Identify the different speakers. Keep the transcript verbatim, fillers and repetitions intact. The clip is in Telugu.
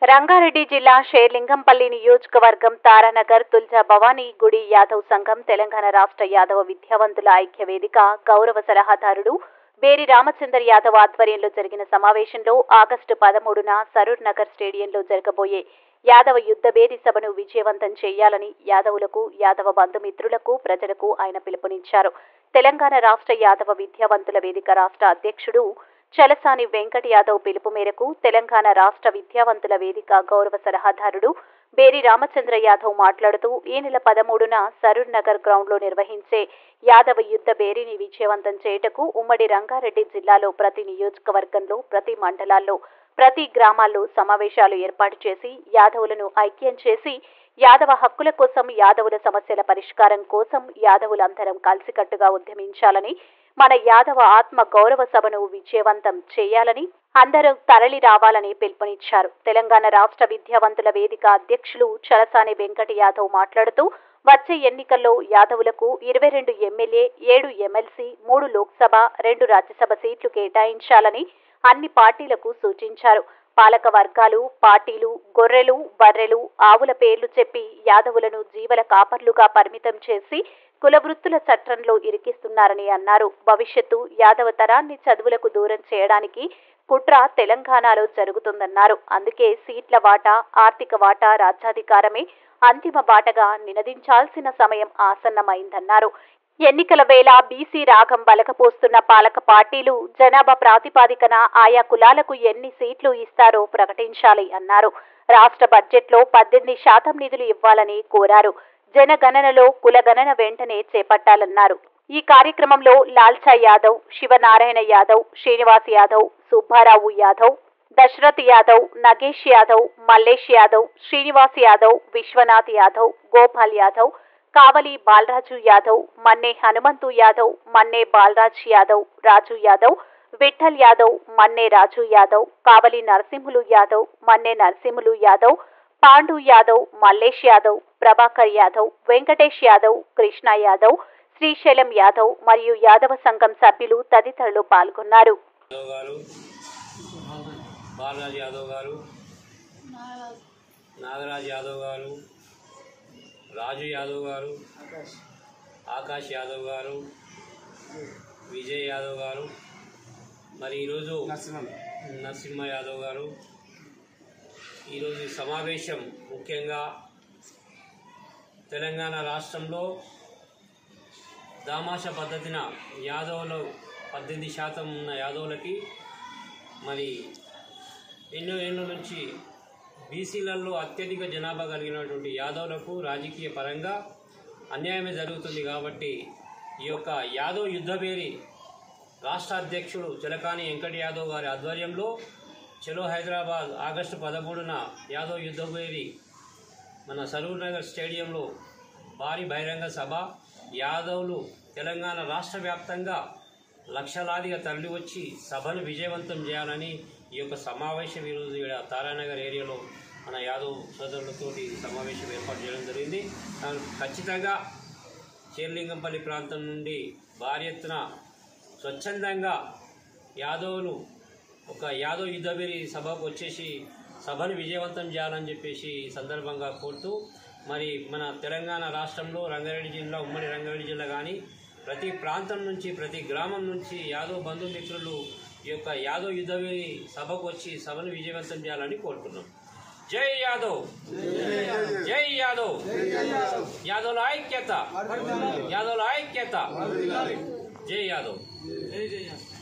Speaker 1: రంగారెడ్డి జిల్లా షేర్లింగంపల్లి నియోజకవర్గం తారానగర్ తుల్జా భవానీ గుడి యాదవ్ సంఘం తెలంగాణ రాష్ట్ర యాదవ విద్యావంతుల ఐక్య వేదిక గౌరవ సలహాదారుడు బేరి రామచందర్ యాదవ్ ఆధ్వర్యంలో జరిగిన సమావేశంలో ఆగస్టు పదమూడున సరూర్ నగర్ స్టేడియంలో జరగబోయే యాదవ యుద్ధ బేరి సభను విజయవంతం చేయాలని యాదవులకు యాదవ బంధుమిత్రులకు ప్రజలకు ఆయన పిలుపునిచ్చారు. తెలంగాణ రాష్ట్ర యాదవ విద్యావంతుల వేదిక రాష్ట్ర అధ్యక్షుడు చలసాని వెంకట యాదవ్ పిలుపు మేరకు తెలంగాణ రాష్ట్ర విద్యావంతుల వేదిక గౌరవ సలహాదారుడు బేరి రామచంద్ర యాదవ్ మాట్లాడుతూ ఈ నెల పదమూడున సరూర్ నగర్ గ్రౌండ్లో నిర్వహించే యాదవ యుద్ధ బేరీని విజయవంతం చేయుటకు ఉమ్మడి రంగారెడ్డి జిల్లాలో ప్రతి నియోజకవర్గంలో ప్రతి మండలాల్లో ప్రతి గ్రామాల్లో సమావేశాలు ఏర్పాటు చేసి యాదవులను ఐక్యం చేసి యాదవ హక్కుల కోసం యాదవుల సమస్యల పరిష్కారం కోసం యాదవులందరం కలిసికట్టుగా ఉద్యమించాలని మన యాదవ ఆత్మ గౌరవ సభను విజయవంతం చేయాలని అందరూ తరలి రావాలని పిలుపునిచ్చారు. తెలంగాణ రాష్ట్ర విద్యావంతుల వేదిక అధ్యక్షులు చలసాని వెంకట యాదవ్ మాట్లాడుతూ వచ్చే ఎన్నికల్లో యాదవులకు ఇరవై రెండు ఎమ్మెల్యే ఏడు ఎమ్మెల్సీ మూడు లోక్సభ రెండు రాజ్యసభ సీట్లు కేటాయించాలని అన్ని పార్టీలకు సూచించారు. పాలక వర్గాలు పార్టీలు గొర్రెలు బర్రెలు ఆవుల పేర్లు చెప్పి యాదవులను జీవల కాపర్లుగా పరిమితం చేసి కులవృత్తుల చట్రంలో ఇరికిస్తున్నారని అన్నారు. భవిష్యత్తు యాదవ తరాన్ని చదువులకు దూరం చేయడానికి కుట్ర తెలంగాణలో జరుగుతుందన్నారు. అందుకే సీట్ల వాటా ఆర్థిక వాటా రాజ్యాధికారమే అంతిమ బాటగా నినదించాల్సిన సమయం ఆసన్నమైందన్నారు. ఎన్నికల వేళ బీసీ రాగం బలకపోస్తున్న పాలక పార్టీలు జనాభా ప్రాతిపాదికన ఆయా కులాలకు ఎన్ని సీట్లు ఇస్తారో ప్రకటించాలి అన్నారు. రాష్ట్ర బడ్జెట్లో పద్దెనిమిది శాతం నిధులు ఇవ్వాలని కోరారు. జనగణనలో కులగణన వెంటనే చేపట్టాలన్నారు. ఈ కార్యక్రమంలో లాల్చా యాదవ్, శివనారాయణ యాదవ్, శ్రీనివాస్ యాదవ్, సుబ్బారావు యాదవ్, దశరథ్ యాదవ్, నగేష్ యాదవ్, మల్లేష్ యాదవ్, శ్రీనివాస్ యాదవ్, విశ్వనాథ్ యాదవ్, గోపాల్ యాదవ్, కావలి బాలరాజు యాదవ్, మన్నే హనుమంతు యాదవ్, మన్నే బాలరాజ్ యాదవ్, రాజు యాదవ్, విఠల్ యాదవ్, మన్నే రాజు యాదవ్, కావలి నరసింహులు యాదవ్, మన్నే నరసింహులు యాదవ్, పాండు యాదవ్, మల్లేష్ యాదవ్, ప్రభాకర్ యాదవ్, వెంకటేష్ యాదవ్, కృష్ణ యాదవ్, శ్రీశైలం యాదవ్ మరియు యాదవ సంఘం సభ్యులు తదితరులు పాల్గొన్నారు.
Speaker 2: బాలరాజ్ యాదవ్ గారు, నాగరాజ్ యాదవ్ గారు, రాజు యాదవ్ గారు, ఆకాష్ యాదవ్ గారు, విజయ్ యాదవ్ గారు, మరి ఈరోజు నరసింహ యాదవ్ గారు. ఈరోజు ఈ సమావేశం ముఖ్యంగా తెలంగాణ రాష్ట్రంలో దామాష పద్ధతిన యాదవులు పద్దెనిమిది శాతం ఉన్న యాదవులకి మరి ఎన్నో ఏళ్ళ నుంచి బీసీలలో అత్యధిక జనాభా కలిగినటువంటి యాదవులకు రాజకీయ పరంగా అన్యాయమే జరుగుతుంది. కాబట్టి ఈ యొక్క యాదవ్ యుద్ధబేరి రాష్ట్ర అధ్యక్షుడు చలకాని వెంకట యాదవ్ గారి ఆధ్వర్యంలో చలో హైదరాబాద్ ఆగస్టు పదమూడున యాదవ్ యుద్ధబేరి మన సరూర్ నగర్ స్టేడియంలో భారీ బహిరంగ సభ యాదవులు తెలంగాణ రాష్ట్ర వ్యాప్తంగా లక్షలాదిగా తరలి వచ్చి సభను విజయవంతం చేయాలని ఈ యొక్క సమావేశం ఈరోజు ఇక్కడ తారానగర్ ఏరియాలో మన యాదవ్ సోదరులతోటి సమావేశం ఏర్పాటు చేయడం జరిగింది. ఖచ్చితంగా షేర్లింగంపల్లి ప్రాంతం నుండి భారీ ఎత్తున స్వచ్ఛందంగా యాదవులు ఒక యాదవ్ యుద్ధబేరి సభకు వచ్చేసి సభను విజయవంతం చేయాలని చెప్పేసి ఈ సందర్భంగా కోరుతూ మరి మన తెలంగాణ రాష్ట్రంలో రంగారెడ్డి జిల్లా ఉమ్మడి రంగారెడ్డి జిల్లా కానీ ప్రతి ప్రాంతం నుంచి ప్రతి గ్రామం నుంచి యాదవ్ బంధుమిత్రులు ఈ యొక్క యాదవ్ యుద్ధబేరి సభకు వచ్చి సభను విజయవంతం చేయాలని కోరుతున్నాం. జై యాదవ్, జై యాదవ్, యాదవుల ఐక్యత, యాదవుల ఐక్యత, జై యాదవ్.